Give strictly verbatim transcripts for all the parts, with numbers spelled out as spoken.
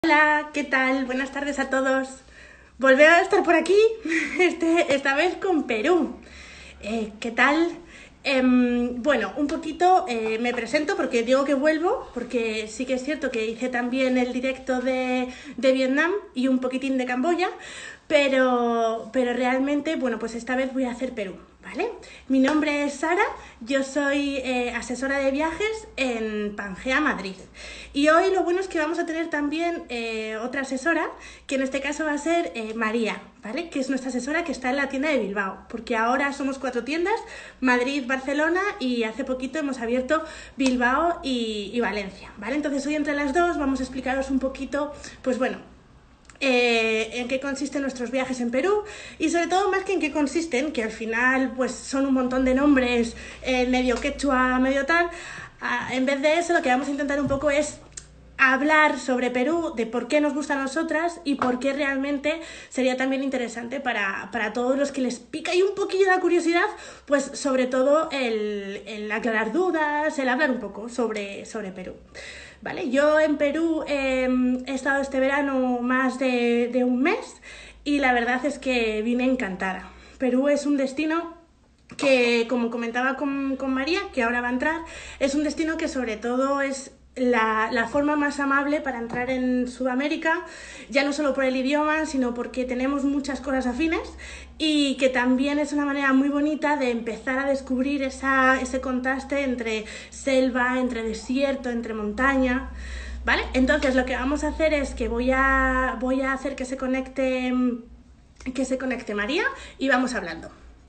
Hola, ¿qué tal? Buenas tardes a todos. Volver a estar por aquí, este, esta vez con Perú. Eh, ¿qué tal? Em, bueno, un poquito eh, me presento porque digo que vuelvo, porque sí que es cierto que hice también el directo de, de Vietnam y un poquitín de Camboya, pero, pero realmente, bueno, pues esta vez voy a hacer Perú, ¿vale? Mi nombre es Sara, yo soy eh, asesora de viajes en Pangea, Madrid. Y hoy lo bueno es que vamos a tener también eh, otra asesora, que en este caso va a ser eh, María, ¿vale? Que es nuestra asesora que está en la tienda de Bilbao, porque ahora somos cuatro tiendas, Madrid, Barcelona y hace poquito hemos abierto Bilbao y, y Valencia, ¿vale? Entonces hoy entre las dos vamos a explicaros un poquito, pues bueno, Eh, en qué consisten nuestros viajes en Perú y sobre todo más que en qué consisten, que al final pues son un montón de nombres eh, medio quechua, medio tal. Ah, en vez de eso lo que vamos a intentar un poco es hablar sobre Perú, de por qué nos gusta a nosotras y por qué realmente sería también interesante para, para todos los que les pica y un poquillo la curiosidad, pues sobre todo el, el aclarar dudas, el hablar un poco sobre, sobre Perú. Vale, yo en Perú eh, he estado este verano más de, de un mes y la verdad es que vine encantada. Perú es un destino que, como comentaba con, con María, que ahora va a entrar, es un destino que sobre todo es la, la forma más amable para entrar en Sudamérica, ya no solo por el idioma, sino porque tenemos muchas cosas afines y que también es una manera muy bonita de empezar a descubrir esa, ese contraste entre selva, entre desierto, entre montaña, ¿vale? Entonces lo que vamos a hacer es que voy a, voy a hacer que se conecte, que se conecte María y vamos hablando.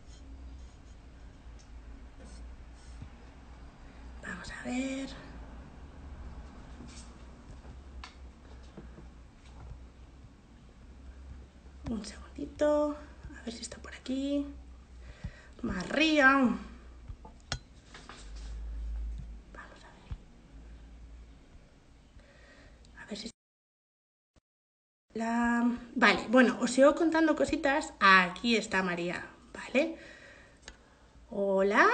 Vamos a ver. Un segundito. A ver si está por aquí. María. Vamos a ver. A ver si... La... Vale, bueno, os sigo contando cositas. Aquí está María, ¿vale? Hola.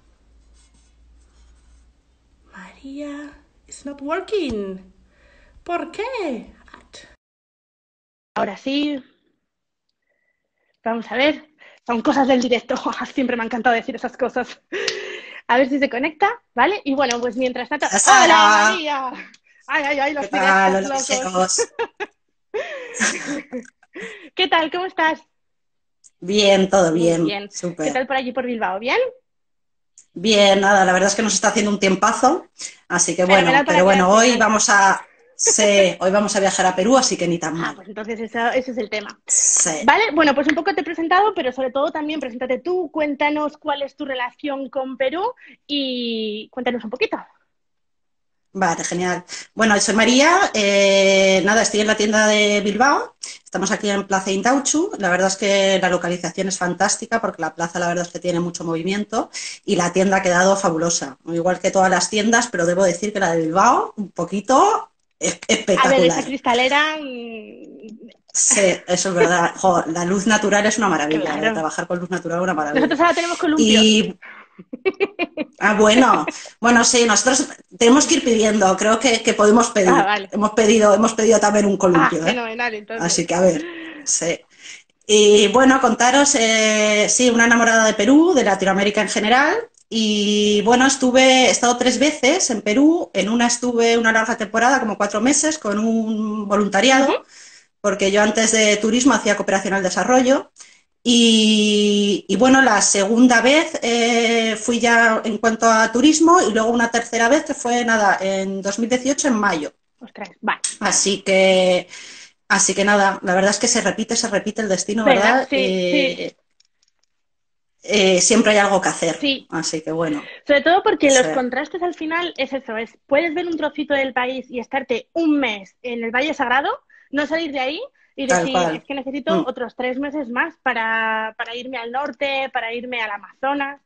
María. It's not working. ¿Por qué? Ahora sí. Vamos a ver. Son cosas del directo. Siempre me ha encantado decir esas cosas. A ver si se conecta, ¿vale? Y bueno, pues mientras tanto... Hola ¡Hola, Sara, María! ¡Ay, ay, ay, ¿qué los tal? directos Hola locos! viajeros. ¿Qué tal? ¿Cómo estás? Bien, todo Muy bien, bien. ¿Qué súper. tal por allí por Bilbao? ¿Bien? Bien, nada, la verdad es que nos está haciendo un tiempazo, así que bueno, Fenomenal para pero bueno, quedarse, hoy genial. vamos a, sí, hoy vamos a viajar a Perú, así que ni tan Ah, mal. pues entonces eso, ese es el tema. Sí. Vale, bueno, pues un poco te he presentado, pero sobre todo también preséntate tú, cuéntanos cuál es tu relación con Perú y cuéntanos un poquito. Vale, genial. Bueno, soy María, eh, nada, estoy en la tienda de Bilbao, estamos aquí en Plaza Indauchu, la verdad es que la localización es fantástica porque la plaza la verdad es que tiene mucho movimiento y la tienda ha quedado fabulosa, igual que todas las tiendas, pero debo decir que la de Bilbao, un poquito es- A ver, esa espectacular. cristalera, mmm, Sí, eso es verdad. Jo, la luz natural es una maravilla, lo de claro. trabajar con luz natural es una maravilla. Nosotros ahora tenemos columpios. Y Ah, bueno, bueno, sí, nosotros tenemos que ir pidiendo, creo que, que podemos Ah, pedir. vale. Hemos pedido, hemos pedido también un Ah, columpio, ¿eh? fenomenal, entonces. Así que a ver, sí. Y bueno, contaros, eh, sí, una enamorada de Perú, de Latinoamérica en general. Y bueno, estuve, he estado tres veces en Perú. En una estuve una larga temporada, como cuatro meses, con un Uh -huh. voluntariado, porque yo antes de turismo hacía cooperación al desarrollo. Y, y bueno, la segunda vez eh, fui ya en cuanto a turismo y luego una tercera vez que fue nada, en dos mil dieciocho en mayo. Ostras, vale. Así que, así que nada, la verdad es que se repite, se repite el destino, ¿Verdad? ¿verdad? Sí, sí, Eh, eh, siempre hay algo que hacer. sí. Así que bueno, Sobre todo porque sí, los contrastes al final es eso, es puedes ver un trocito del país y estarte un mes en el Valle Sagrado, no salir de ahí y tal decir, es cual. que necesito Mm, otros tres meses más para, para irme al norte, para irme al Amazonas.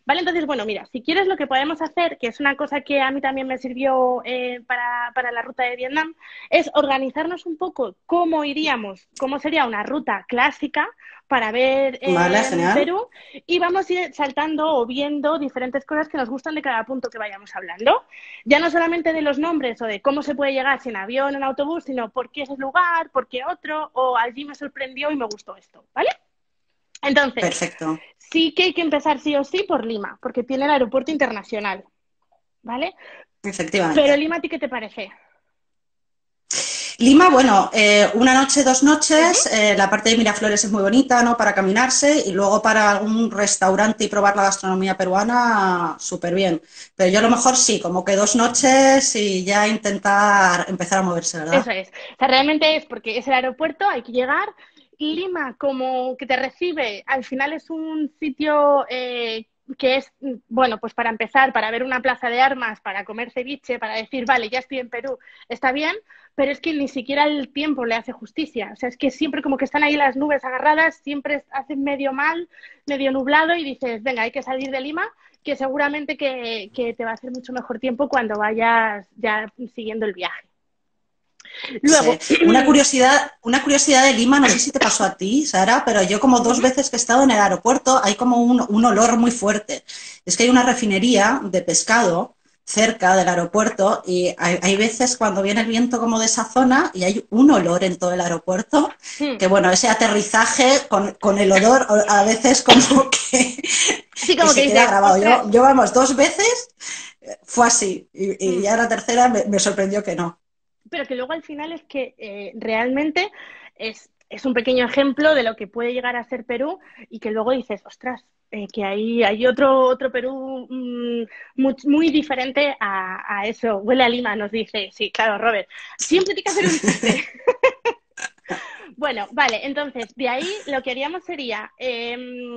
¿vale? Entonces, bueno, mira, si quieres lo que podemos hacer, que es una cosa que a mí también me sirvió eh, para, para la ruta de Vietnam, es organizarnos un poco cómo iríamos, cómo sería una ruta clásica para ver Vale, eh, genial. Perú y vamos a ir saltando o viendo diferentes cosas que nos gustan de cada punto que vayamos hablando. Ya no solamente de los nombres o de cómo se puede llegar si en avión o en autobús, sino por qué ese lugar, por qué otro, o allí me sorprendió y me gustó esto, ¿vale? Entonces, Perfecto. sí que hay que empezar sí o sí por Lima, porque tiene el aeropuerto internacional, ¿vale? Pero Efectivamente. Lima, ¿a ti qué te parece? Lima, bueno, eh, una noche, dos Uh -huh. noches, eh, la parte de Miraflores es muy bonita, ¿no? Para caminarse y luego para algún restaurante y probar la gastronomía peruana, súper bien. Pero yo a lo mejor sí, como que dos noches y ya intentar empezar a moverse, Eso ¿verdad? es. O sea, realmente es porque es el aeropuerto, hay que llegar. Lima, como que te recibe, al final es un sitio eh, que es, bueno, pues para empezar, para ver una plaza de armas, para comer ceviche, para decir, vale, ya estoy en Perú, está bien, pero es que ni siquiera el tiempo le hace justicia. O sea, es que siempre como que están ahí las nubes agarradas, siempre hacen medio mal, medio nublado y dices, venga, hay que salir de Lima, que seguramente que, que te va a hacer mucho mejor tiempo cuando vayas ya siguiendo el viaje. Sí. Luego, Una curiosidad, una curiosidad de Lima, no sé si te pasó a ti, Sara, pero yo como dos veces que he estado en el aeropuerto hay como un, un olor muy fuerte. Es que hay una refinería de pescado cerca del aeropuerto y hay, hay veces cuando viene el viento como de esa zona y hay un olor en todo el aeropuerto que bueno, ese aterrizaje con, con el olor a veces como que, sí, que como que se queda dices, grabado. ostras, Yo, yo vamos, dos veces fue así y, y mm. ya la tercera me, me sorprendió que no. Pero que luego al final es que eh, realmente es, es, un pequeño ejemplo de lo que puede llegar a ser Perú y que luego dices, ostras, eh, que hay, hay otro, otro Perú mmm, muy, muy, diferente a, a eso. Huele a Lima, nos dice. Sí, claro, Robert. Siempre tiene que hacer un chiste. Bueno, vale, entonces de ahí lo que haríamos sería eh,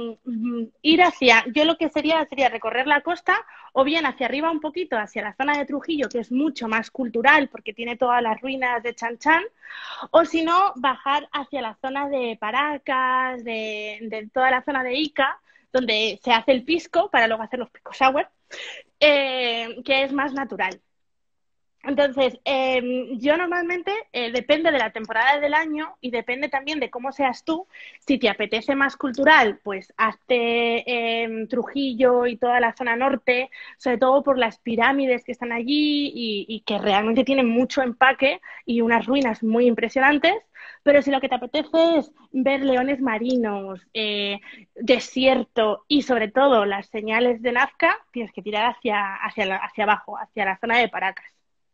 ir hacia, yo lo que sería sería recorrer la costa o bien hacia arriba un poquito, hacia la zona de Trujillo, que es mucho más cultural porque tiene todas las ruinas de Chan Chan, o si no, bajar hacia la zona de Paracas, de, de toda la zona de Ica, donde se hace el pisco para luego hacer los pisco sour, eh, que es más natural. Entonces, eh, yo normalmente, eh, depende de la temporada del año y depende también de cómo seas tú. Si te apetece más cultural, pues hazte eh, Trujillo y toda la zona norte, sobre todo por las pirámides que están allí y, y que realmente tienen mucho empaque y unas ruinas muy impresionantes. Pero si lo que te apetece es ver leones marinos, eh, desierto y sobre todo las señales de Nazca, tienes que tirar hacia, hacia, la, hacia abajo, hacia la zona de Paracas.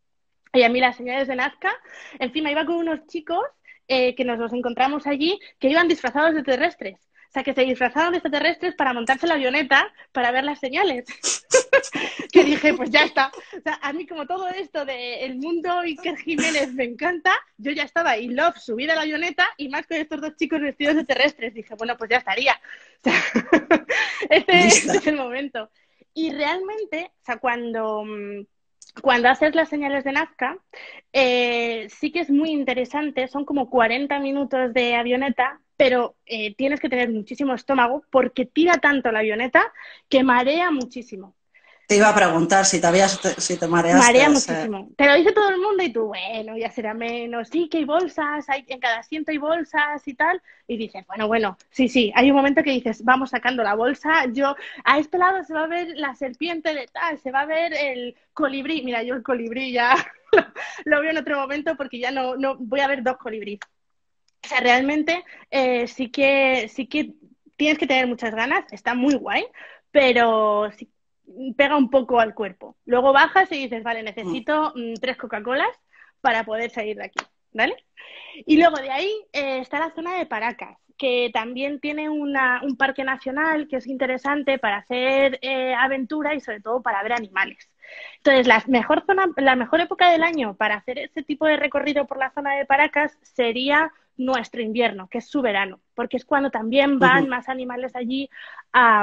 Y a mí las señales de Nazca, encima iba con unos chicos eh, que nos los encontramos allí que iban disfrazados de terrestres. O sea, que se disfrazaron de extraterrestres para montarse la avioneta para ver las señales. Que dije, pues ya está. O sea, a mí como todo esto de El Mundo Iker Jiménez me encanta, yo ya estaba in love, subida a la avioneta y más con estos dos chicos vestidos de terrestres. Dije, bueno, pues ya estaría. O sea, este, este es Lista. el momento. Y realmente, o sea, cuando... Cuando haces las señales de Nazca, eh, sí que es muy interesante, son como cuarenta minutos de avioneta, pero eh, tienes que tener muchísimo estómago porque tira tanto la avioneta que marea muchísimo. Te iba a preguntar si te habías, si te mareaste. Marea Ese... muchísimo. Te lo dice todo el mundo y tú, bueno, ya será menos. Sí, que hay bolsas, hay, en cada asiento hay bolsas y tal. Y dices, bueno, bueno, sí, sí. Hay un momento que dices, vamos sacando la bolsa. Yo, a este lado se va a ver la serpiente de tal, se va a ver el colibrí. Mira, yo el colibrí ya lo, lo veo en otro momento porque ya no, no voy a ver dos colibríes. O sea, realmente eh, sí que sí que tienes que tener muchas ganas, está muy guay, pero sí, pega un poco al cuerpo. Luego bajas y dices, vale, necesito mm, tres Coca-Colas para poder salir de aquí, ¿vale? Y luego de ahí eh, está la zona de Paracas, que también tiene una, un parque nacional que es interesante para hacer eh, aventura y sobre todo para ver animales. Entonces, la mejor zona, la mejor época del año para hacer ese tipo de recorrido por la zona de Paracas sería nuestro invierno, que es su verano, porque es cuando también Uh van -huh. más animales allí a,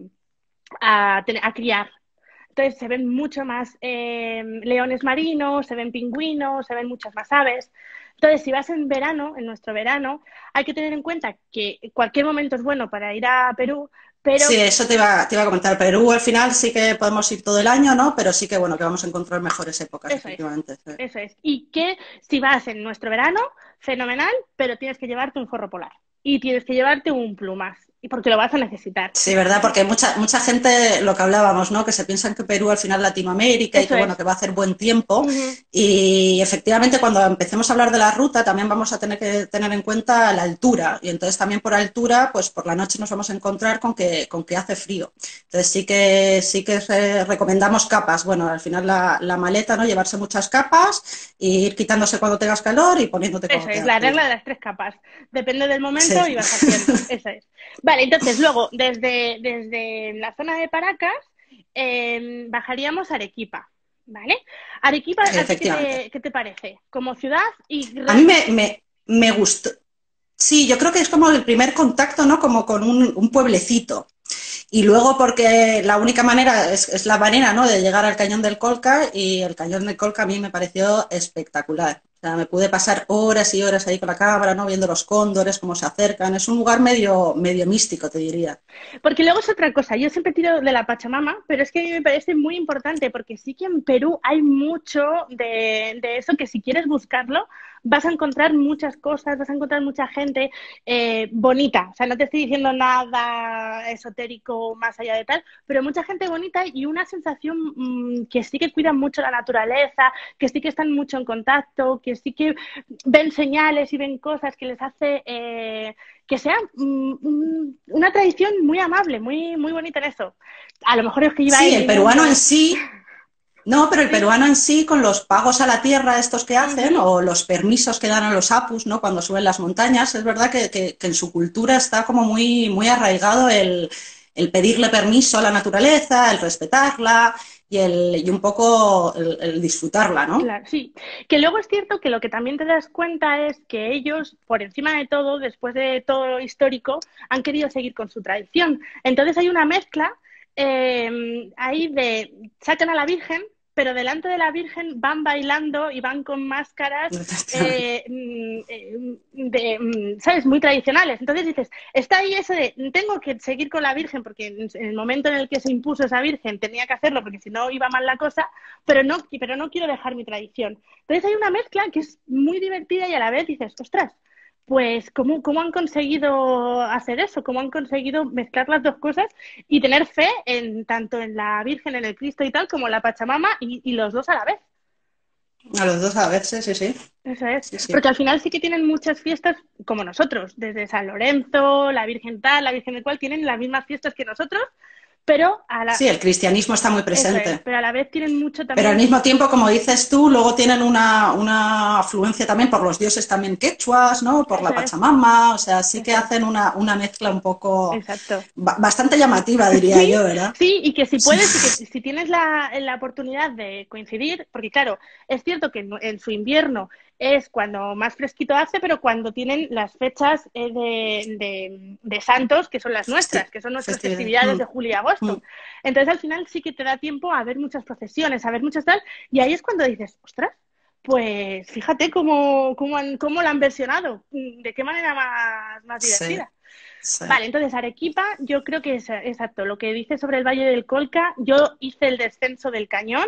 a, a criar. Entonces se ven mucho más eh, leones marinos, se ven pingüinos, se ven muchas más aves. Entonces, si vas en verano, en nuestro verano, hay que tener en cuenta que cualquier momento es bueno para ir a Perú, Pero Sí, eso te iba, te iba a comentar. Perú al final sí que podemos ir todo el año, ¿no? Pero sí que bueno, que vamos a encontrar mejores épocas, eso es, efectivamente. Sí. eso es. Y que si vas en nuestro verano, fenomenal, pero tienes que llevarte un forro polar y tienes que llevarte un plumas, y porque lo vas a necesitar. Sí, ¿verdad? Porque mucha, mucha gente, lo que hablábamos, ¿no? Que se piensan que Perú al final Latinoamérica y Eso que bueno, es. que va a hacer buen tiempo. Ujú. Y efectivamente cuando empecemos a hablar de la ruta también vamos a tener que tener en cuenta la altura. Y entonces también por altura, pues por la noche nos vamos a encontrar con que, con que hace frío. Entonces sí que sí que eh, recomendamos capas. Bueno, al final la, la maleta, ¿no? Llevarse muchas capas, e ir quitándose cuando tengas calor y poniéndote Eso cuando es, tengas la regla frío. de las tres capas. Depende del momento Sí. y vas haciendo. Eso es. Vale, entonces luego, desde, desde la zona de Paracas, eh, bajaríamos a Arequipa. ¿Vale? Arequipa, ¿a ti qué Efectivamente. te, qué te parece? Como ciudad y A mí me, realmente. me, me gustó. Sí, yo creo que es como el primer contacto, ¿no? Como con un, un pueblecito. Y luego porque la única manera es, es la manera, ¿no? De llegar al Cañón del Colca y el Cañón del Colca a mí me pareció espectacular. O sea, me pude pasar horas y horas ahí con la cámara, ¿no? Viendo los cóndores, cómo se acercan. Es un lugar medio, medio místico, te diría. Porque luego es otra cosa, yo siempre tiro de la Pachamama, pero es que a mí me parece muy importante porque sí que en Perú hay mucho de, de eso que si quieres buscarlo vas a encontrar muchas cosas, vas a encontrar mucha gente eh, bonita. O sea, no te estoy diciendo nada esotérico más allá de tal, pero mucha gente bonita y una sensación mmm, que sí que cuidan mucho la naturaleza, que sí que están mucho en contacto, que sí que ven señales y ven cosas que les hace... Eh, que sea mm, una tradición muy amable, muy, muy bonita en eso. A lo mejor es que iba Sí, en el mi peruano en mundo. sí. No, pero el Sí. peruano en sí, con los pagos a la tierra estos que hacen, Uh-huh. o los permisos que dan a los apus, ¿no? Cuando suben las montañas, es verdad que, que, que en su cultura está como muy, muy arraigado el, el, pedirle permiso a la naturaleza, el respetarla y, el, y un poco el, el disfrutarla, ¿no? Claro, sí. Que luego es cierto que lo que también te das cuenta es que ellos, por encima de todo, después de todo lo histórico, han querido seguir con su tradición. Entonces hay una mezcla eh, ahí de sacan a la Virgen, pero delante de la Virgen van bailando y van con máscaras, eh, de, ¿sabes? Muy tradicionales. Entonces dices, está ahí eso de, tengo que seguir con la Virgen, porque en el momento en el que se impuso esa Virgen tenía que hacerlo, porque si no iba mal la cosa, pero no, pero no quiero dejar mi tradición. Entonces hay una mezcla que es muy divertida y a la vez dices, ostras, pues ¿cómo, cómo han conseguido hacer eso? ¿Cómo han conseguido mezclar las dos cosas y tener fe en tanto en la Virgen, en el Cristo y tal, como en la Pachamama y, y los dos a la vez? A los dos a veces, sí, sí. Eso es, Sí, sí. porque al final sí que tienen muchas fiestas como nosotros, desde San Lorenzo, la Virgen tal, la Virgen del cual, tienen las mismas fiestas que nosotros, pero a la, Sí, el cristianismo está muy eso es, presente. pero a la vez tienen mucho Pero al también. mismo tiempo, como dices tú, luego tienen una, una afluencia también por los dioses también quechuas, ¿no? Por Eso la es, Pachamama, o sea, sí que eso es, hacen una, una mezcla un poco, exacto. ba- bastante llamativa, diría Sí, yo, ¿verdad? sí, y que si Sí, puedes y que si tienes la, la oportunidad de coincidir, porque claro, es cierto que en, en su invierno es cuando más fresquito hace, pero cuando tienen las fechas eh, de, de, de santos, que son las festi nuestras, que son nuestras festividad. festividades Mm, de julio y mm, agosto. Entonces al final sí que te da tiempo a ver muchas procesiones, a ver muchas tal, y ahí es cuando dices, ostras, pues fíjate cómo, cómo, han, cómo lo han versionado, de qué manera más, más sí, divertida. sí. Vale, entonces Arequipa, yo creo que es exacto. Lo que dice sobre el Valle del Colca, yo hice el descenso del cañón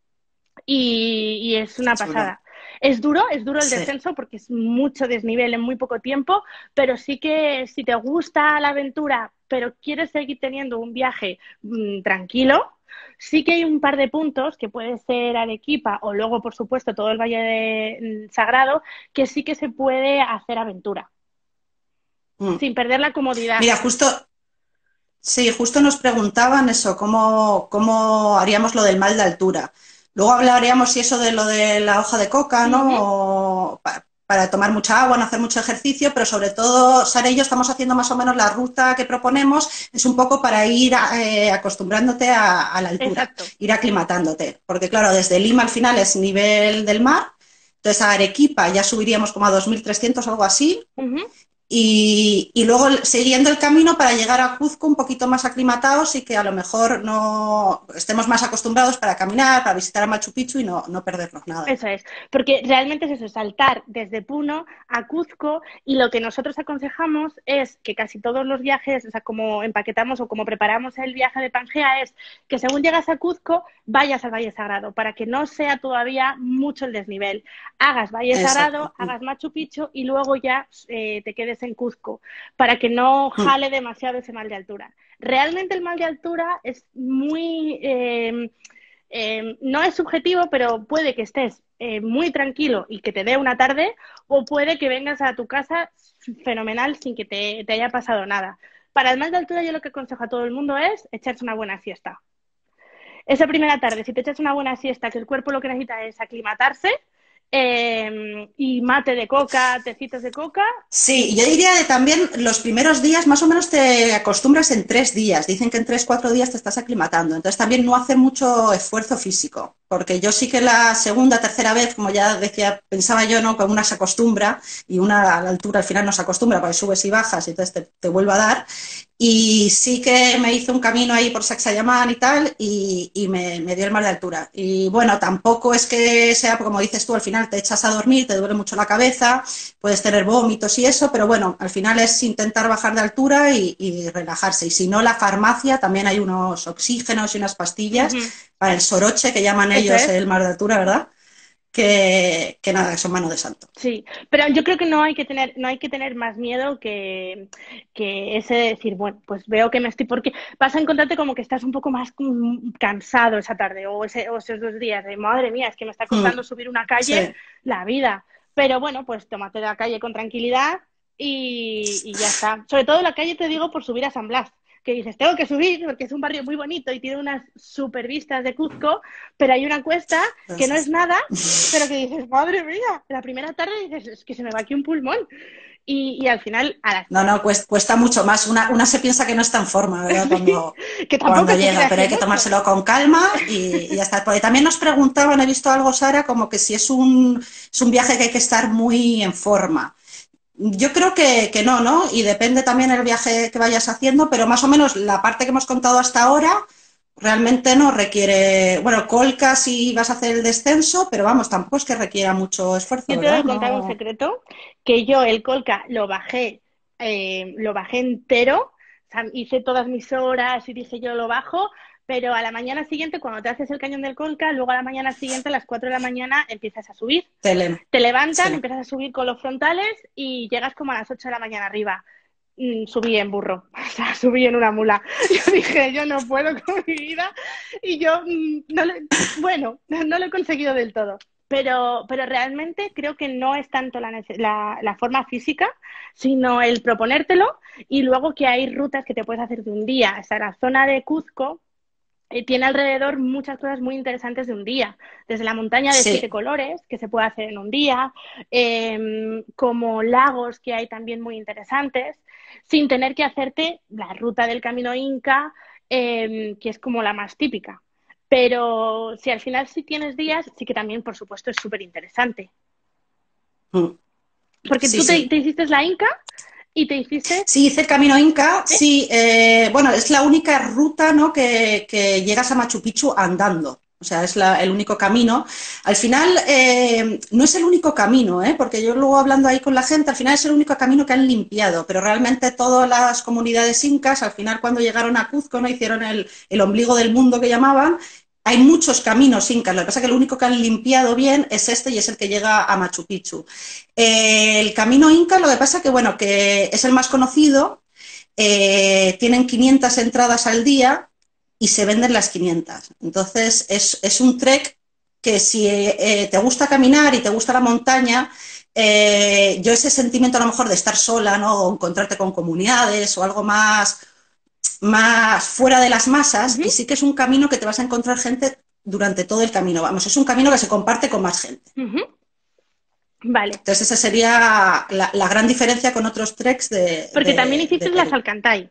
y, y es Qué una chulo. pasada. Es duro, es duro el Sí. descenso porque es mucho desnivel en muy poco tiempo, pero sí que si te gusta la aventura, pero quieres seguir teniendo un viaje mmm, tranquilo, sí que hay un par de puntos, que puede ser Arequipa o luego, por supuesto, todo el Valle de, Sagrado, que sí que se puede hacer aventura, Mm. sin perder la comodidad. Mira, justo, sí, justo nos preguntaban eso, cómo, cómo haríamos lo del mal de altura. Luego hablaríamos si eso de lo de la hoja de coca, Uh ¿no? -huh. O pa- para tomar mucha agua, no hacer mucho ejercicio, pero sobre todo, Sara y yo estamos haciendo más o menos la ruta que proponemos, es un poco para ir eh, acostumbrándote a, a la altura, Exacto. ir aclimatándote. Porque claro, desde Lima al final es nivel del mar, entonces a Arequipa ya subiríamos como a dos mil trescientos, algo así, Uh -huh. Y, y luego siguiendo el camino para llegar a Cuzco un poquito más aclimatados y que a lo mejor no estemos más acostumbrados para caminar, para visitar a Machu Picchu y no, no perdernos nada. Eso es, porque realmente es eso, saltar desde Puno a Cuzco y lo que nosotros aconsejamos es que casi todos los viajes, o sea, como empaquetamos o como preparamos el viaje de Pangea es que según llegas a Cuzco vayas al Valle Sagrado para que no sea todavía mucho el desnivel. Hagas Valle Sagrado, Exacto. hagas Machu Picchu y luego ya eh, te quedes en Cuzco para que no jale demasiado ese mal de altura. Realmente el mal de altura es muy... Eh, Eh, no es subjetivo, pero puede que estés eh, muy tranquilo y que te dé una tarde, o puede que vengas a tu casa fenomenal sin que te, te haya pasado nada. Para el mal de altura, yo lo que aconsejo a todo el mundo es echarse una buena siesta. Esa primera tarde, si te echas una buena siesta, que el cuerpo lo que necesita es aclimatarse, eh, y mate de coca, tecitos de coca. Sí, yo diría que también los primeros días más o menos te acostumbras en tres días. Dicen que en tres, cuatro días te estás aclimatando. Entonces también no hace mucho esfuerzo físico. Porque yo sí que la segunda, tercera vez, como ya decía, pensaba yo, ¿no? Que una se acostumbra y una a la altura al final no se acostumbra porque subes y bajas y entonces te, te vuelve a dar. Y sí que me hice un camino ahí por Sacsayhuamán y tal y, y me, me dio el mal de altura. Y bueno, tampoco es que sea, como dices tú, al final te echas a dormir, te duele mucho la cabeza, puedes tener vómitos y eso, pero bueno, al final es intentar bajar de altura y, y relajarse. Y si no, la farmacia, también hay unos oxígenos y unas pastillas Uh-huh. para el soroche, que llaman Eso ellos es. el mal de altura, ¿verdad? Que, que nada, que son mano de santo. Sí, pero yo creo que no hay que tener, no hay que tener más miedo que, que ese de decir, bueno, pues veo que me estoy, porque vas a encontrarte como que estás un poco más mm, cansado esa tarde o, ese, o esos dos días de madre mía, es que me está Mm, costando subir una calle sí. la vida. Pero bueno, pues tómate la calle con tranquilidad y, y ya está. Sobre todo la calle te digo por subir a San Blas, que dices, tengo que subir porque es un barrio muy bonito y tiene unas super vistas de Cuzco, pero hay una cuesta que no es nada, pero que dices, madre mía, la primera tarde dices, es que se me va aquí un pulmón. Y, y al final, a las... No, no, cuesta, cuesta mucho más. Una, una se piensa que no está en forma, ¿verdad? Cuando, que tampoco cuando es que llega, pero hace hay que mucho. tomárselo con calma y, y ya está. Porque también nos preguntaban, he visto algo, Sara, como que si es un, es un viaje que hay que estar muy en forma. Yo creo que, que no, ¿no? Y depende también el viaje que vayas haciendo, pero más o menos la parte que hemos contado hasta ahora realmente no requiere, bueno, Colca si vas a hacer el descenso, pero vamos, tampoco es que requiera mucho esfuerzo, Yo te voy ¿verdad? a contar un No. secreto, que yo el Colca lo bajé, eh, lo bajé entero, o sea, hice todas mis horas y dije yo lo bajo, pero a la mañana siguiente, cuando te haces el cañón del Colca, luego a la mañana siguiente, a las cuatro de la mañana, empiezas a subir. Tele, Te levantan, sí. empiezas a subir con los frontales y llegas como a las ocho de la mañana arriba. Mm, subí en burro, o sea, subí en una mula. Yo dije, yo no puedo con mi vida y yo, mm, no le, bueno, no lo he conseguido del todo. Pero, pero realmente creo que no es tanto la, la, la forma física, sino el proponértelo y luego que hay rutas que te puedes hacer de un día. O sea, la zona de Cuzco eh, tiene alrededor muchas cosas muy interesantes de un día, desde la montaña de siete Sí, colores, que se puede hacer en un día, eh, como lagos que hay también muy interesantes, sin tener que hacerte la ruta del camino Inca, eh, que es como la más típica. Pero si al final sí tienes días, sí que también, por supuesto, es súper interesante. mm, Porque sí, tú te, sí. te hiciste la Inca y te hiciste... Sí, hice el Camino Inca, ¿Sí? sí, eh, bueno, es la única ruta, ¿no? que, que llegas a Machu Picchu andando. O sea, es la, el único camino. Al final, eh, no es el único camino, ¿eh? Porque yo luego hablando ahí con la gente, al final es el único camino que han limpiado, pero realmente todas las comunidades incas, al final cuando llegaron a Cuzco, ¿no? Hicieron el, el ombligo del mundo que llamaban. Hay muchos caminos incas, lo que pasa es que el único que han limpiado bien es este y es el que llega a Machu Picchu. Eh, el camino inca, lo que pasa que, bueno, que es el más conocido, eh, tienen quinientas entradas al día y se venden las quinientas. Entonces, es, es un trek que si eh, te gusta caminar y te gusta la montaña, eh, yo ese sentimiento a lo mejor de estar sola, ¿no? O encontrarte con comunidades o algo más, más fuera de las masas, Uh-huh, y sí que es un camino que te vas a encontrar gente durante todo el camino. Vamos, es un camino que se comparte con más gente. uh-huh. Vale. Entonces esa sería la, la gran diferencia con otros treks de, Porque también de, de hiciste las Perú. Alcantay.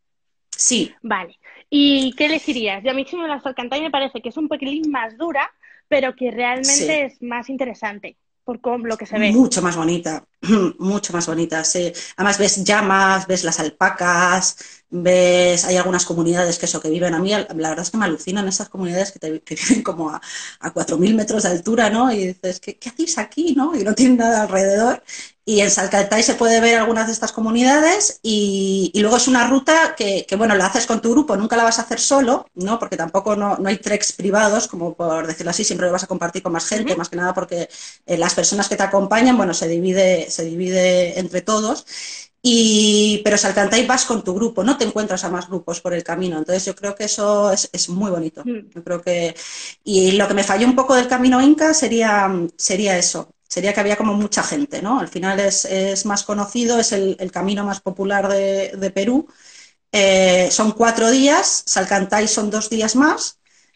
Sí, Vale. ¿Y qué elegirías? Yo a mí sí me las Alcantay me parece que es un pelín más dura, pero que realmente sí, es más interesante por cómo, lo que se ve. mucho más bonita. mucho más bonita, sí. Además ves llamas, ves las alpacas, ves, hay algunas comunidades que eso, que viven a mí, la verdad es que me alucinan esas comunidades que, te, que viven como a, a cuatro mil metros de altura, ¿no? Y dices, ¿qué, qué hacéis aquí, no? Y no tienen nada alrededor. Y en Salcantay se puede ver algunas de estas comunidades y, y luego es una ruta que, que, bueno, la haces con tu grupo, nunca la vas a hacer solo, ¿no? Porque tampoco no, no hay treks privados, como por decirlo así, siempre lo vas a compartir con más gente, Ujú. más que nada porque eh, las personas que te acompañan, bueno, se divide, se divide entre todos. Y, pero Salcantay vas con tu grupo, no te encuentras a más grupos por el camino. Entonces yo creo que eso es, es muy bonito. Mm. Yo creo que, y lo que me falló un poco del camino Inca sería, sería eso, sería que había como mucha gente, ¿no? Al final es, es más conocido, es el, el camino más popular de, de Perú. Eh, son cuatro días, Salcantay son dos días más,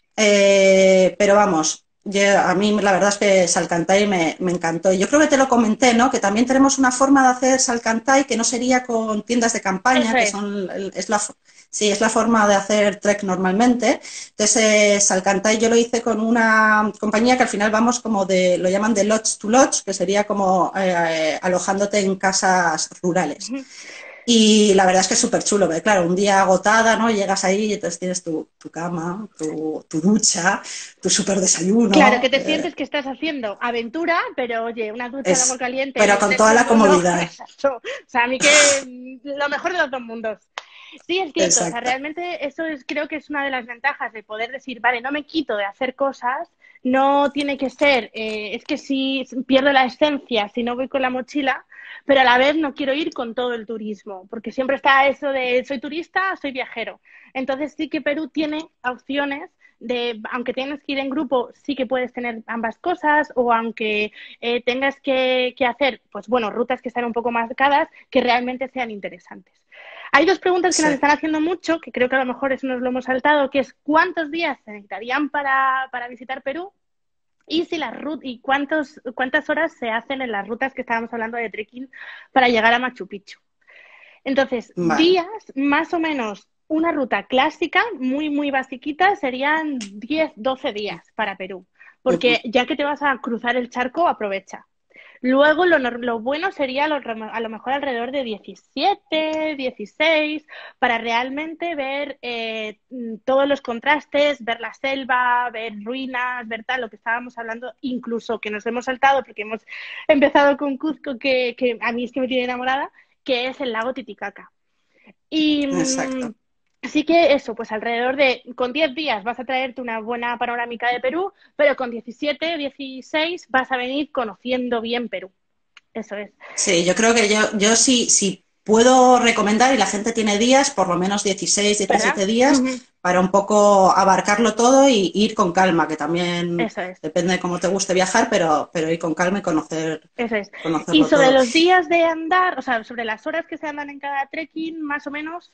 eh, pero vamos, yo, a mí la verdad es que Salcantay me, me encantó. Y yo creo que te lo comenté, ¿no? Que también tenemos una forma de hacer Salcantay que no sería con tiendas de Eso campaña, que es. son es la, sí, es la forma de hacer trek normalmente. Entonces, eh, Salcantay yo lo hice con una compañía que al final vamos como de, lo llaman de lodge to lodge, que sería como eh, alojándote en casas rurales. Ujú. Y la verdad es que es súper chulo, porque claro, un día agotada, ¿no? Llegas ahí y entonces tienes tu, tu cama, tu, tu ducha, tu súper Claro, que desayuno. te Eh, sientes que estás haciendo aventura, pero oye, una ducha de agua es, caliente y pero un con toda la desayuno, comodidad. exacto. O sea, a mí que mm, lo mejor de los dos mundos. Sí, es cierto, o sea, Exacto. realmente eso es, creo que es una de las ventajas de poder decir, vale, no me quito de hacer cosas, no tiene que ser, eh, es que si pierdo la esencia, si no voy con la mochila, pero a la vez no quiero ir con todo el turismo, porque siempre está eso de soy turista, soy viajero. Entonces sí que Perú tiene opciones de, aunque tengas que ir en grupo, sí que puedes tener ambas cosas, o aunque eh, tengas que, que hacer, pues bueno, rutas que están un poco marcadas, que realmente sean interesantes. Hay dos preguntas que Sí. nos están haciendo mucho, que creo que a lo mejor eso nos lo hemos saltado, que es ¿cuántos días se necesitarían para, para visitar Perú? Y si las rut y cuántos, cuántas horas se hacen en las rutas que estábamos hablando de trekking para llegar a Machu Picchu. Entonces, Vale. días, más o menos, una ruta clásica, muy, muy basiquita, serían diez doce días para Perú. Ujú. Porque ya que te vas a cruzar el charco, aprovecha. Luego lo, lo bueno sería lo, a lo mejor alrededor de diecisiete, dieciséis, para realmente ver eh, todos los contrastes, ver la selva, ver ruinas, ver tal, lo que estábamos hablando, incluso que nos hemos saltado porque hemos empezado con Cuzco, que, que a mí es que me tiene enamorada, que es el lago Titicaca. Y Exacto. mmm, así que eso, pues alrededor de, con diez días vas a traerte una buena panorámica de Perú, pero con diecisiete, dieciséis vas a venir conociendo bien Perú. Eso es. Sí, yo creo que yo, yo sí, sí puedo recomendar, y la gente tiene días, por lo menos dieciséis, ¿Verdad? diecisiete días, Uh-huh. para un poco abarcarlo todo y ir con calma, que también Eso es. depende de cómo te guste viajar, pero, pero ir con calma y conocer, Eso es. Y conocerlo sobre todo. los días de andar, o sea, sobre las horas que se andan en cada trekking, más o menos.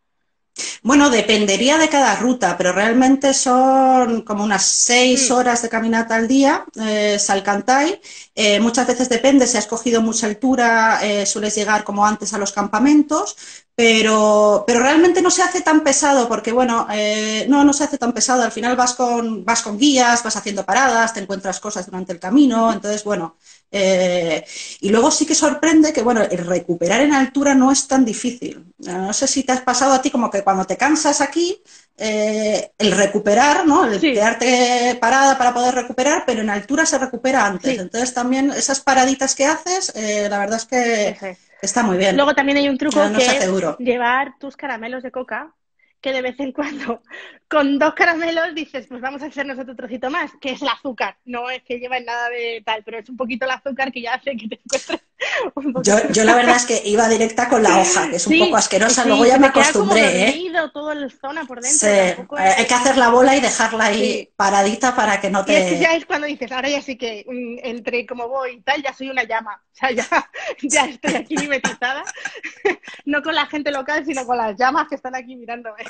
Bueno, dependería de cada ruta, pero realmente son como unas seis Mm. horas de caminata al día, eh, Salcantay. Eh, muchas veces depende, si has cogido mucha altura, eh, sueles llegar como antes a los campamentos, pero, pero realmente no se hace tan pesado, porque bueno, eh, no, no se hace tan pesado. Al final vas con, vas con guías, vas haciendo paradas, te encuentras cosas durante el camino, Uh-huh. entonces bueno. Eh, y luego sí que sorprende que, bueno, el recuperar en altura no es tan difícil. No sé si te has pasado a ti como que cuando te cansas aquí, eh, el recuperar, ¿no? El Sí, quedarte parada para poder recuperar, pero en altura se recupera antes. sí, Entonces también esas paraditas que haces, eh, la verdad es que eso es. está muy bien. Luego también hay un No, truco no se que hace es duro. llevar tus caramelos de coca, que de vez en cuando con dos caramelos dices, pues vamos a hacernos otro trocito más, que es el azúcar. No es que lleven nada de tal, pero es un poquito el azúcar que ya hace que te encuentres un Yo, poquito. yo la verdad es que iba directa con la hoja, que es un poco Sí, asquerosa, luego sí, ya se me te queda como acostumbré, ¿eh? dormido toda la zona por Sí, dentro, tampoco hay es... que hacer la bola y dejarla ahí Sí, paradita para que no y es que ya te... es cuando dices, ahora ya sí que mm, entre como voy y tal, ya soy una llama. O sea, ya, ya estoy aquí mimetizada. No con la gente local, sino con las llamas que están aquí mirándome.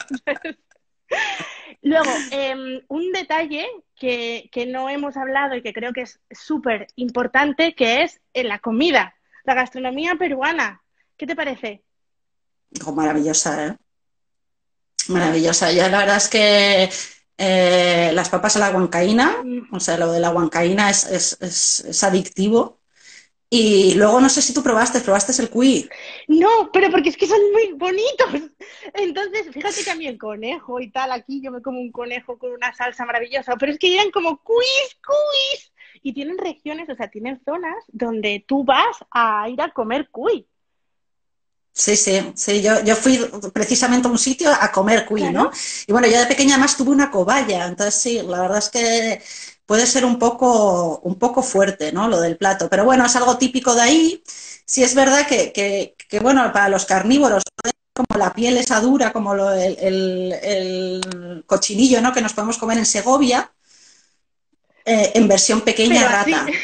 Luego, eh, un detalle que, que, no hemos hablado y que creo que es súper importante, que es en la comida, la gastronomía peruana. ¿Qué te parece? Oh, maravillosa, ¿eh? Maravillosa. Ya la verdad es que eh, las papas a la huancaína, Mm, o sea, lo de la huancaína es, es, es, es adictivo. Y luego no sé si tú probaste, probaste el cuy. No, pero porque es que son muy bonitos. Entonces, fíjate que a mí el conejo y tal, aquí yo me como un conejo con una salsa maravillosa, pero es que eran como cuis, cuis. Y tienen regiones, o sea, tienen zonas donde tú vas a ir a comer cuy. Sí, sí, sí, yo, yo fui precisamente a un sitio a comer cuy, Claro, ¿no? Y bueno, yo de pequeña además tuve una cobaya, entonces sí, la verdad es que puede ser un poco, un poco fuerte, ¿no? Lo del plato, pero bueno, es algo típico de ahí. Sí es verdad que, que, que bueno, para los carnívoros, como la piel esa dura, como lo- el, el- el cochinillo, ¿no? Que nos podemos comer en Segovia, eh, en versión pequeña pero así. rata.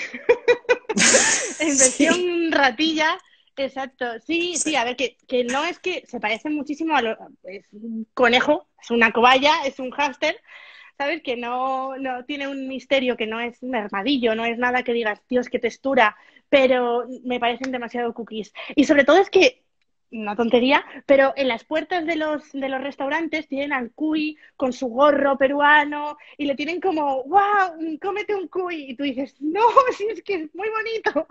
En Sí, versión ratilla, exacto. Sí, sí, sí, a ver, que, que no es que se parecen muchísimo a lo, es un conejo, es una cobaya, es un hámster, ¿sabes? Que no, no tiene un misterio, que no es un armadillo, no es nada que digas, Dios, qué textura, pero me parecen demasiado cookies. Y sobre todo es que, una tontería, pero en las puertas de los, de los restaurantes tienen al cuy con su gorro peruano y le tienen como, wow, cómete un cuy. Y tú dices, no, si es que es muy bonito,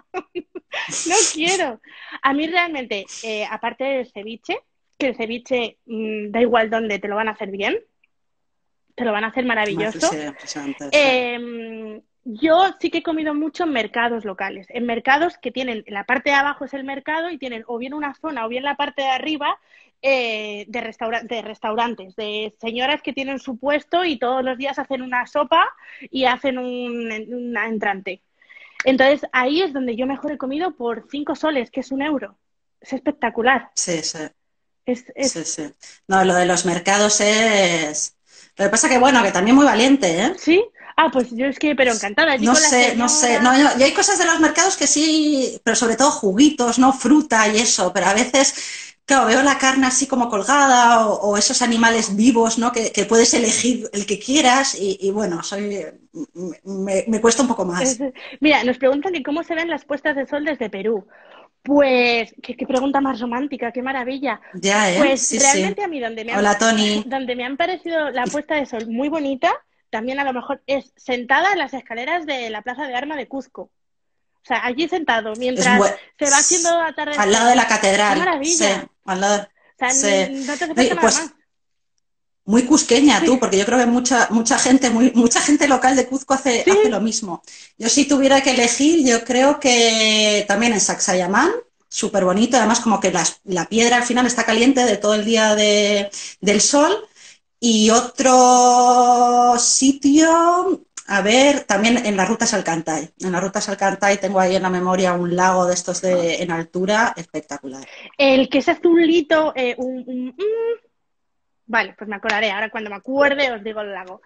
no quiero. A mí realmente, eh, aparte del ceviche, que el ceviche mmm, da igual dónde te lo van a hacer bien, te lo van a hacer me maravilloso. parece impresionante, sí. Eh, yo sí que he comido mucho en mercados locales, en mercados que tienen, la parte de abajo es el mercado y tienen o bien una zona o bien la parte de arriba eh, de, restaura de restaurantes, de señoras que tienen su puesto y todos los días hacen una sopa y hacen un, una entrante. Entonces ahí es donde yo mejor he comido por cinco soles, que es un euro. Es espectacular. Sí, sí. Es, Sí, es, sí. No, lo de los mercados es... Lo que pasa que, bueno, que también muy valiente, ¿eh? ¿Sí? Ah, pues yo es que, pero encantada, allí No con la sé, no sé. No, señora. yo, yo hay cosas de los mercados que sí, pero sobre todo juguitos, ¿no? Fruta y eso, pero a veces, claro, veo la carne así como colgada o, o esos animales vivos, ¿no? Que, que puedes elegir el que quieras y, y bueno, soy, me, me cuesta un poco Es- más. Mira, nos preguntan que cómo se ven las puestas de sol desde Perú. Pues, qué, qué pregunta más romántica, qué maravilla. Ya, ¿eh? Pues Sí, sí. realmente a mí donde me han, Hola, Tony. donde me han parecido la puesta de sol muy bonita, también a lo mejor es sentada en las escaleras de la Plaza de Armas de Cuzco. O sea, allí sentado, Es mientras muy... se va haciendo Al lado de atardecer. la ¡Qué catedral, sí, maravilla! al lado... O sea, Sí. no te hace No, falta y, nada más. pues muy cusqueña Sí, tú, porque yo creo que mucha, mucha gente, muy, mucha gente local de Cuzco hace, hace lo sí, mismo. Yo si tuviera que elegir, yo creo que también en Sacsayhuamán, súper bonito, además como que las, la piedra al final está caliente de todo el día de, del sol. Y otro sitio, a ver, también en las rutas Alcantay. En las rutas Alcantay tengo ahí en la memoria un lago de estos de, en altura espectacular. el que es azulito, eh, un, un, un, vale, pues me acordaré. Ahora cuando me acuerde os digo el lago.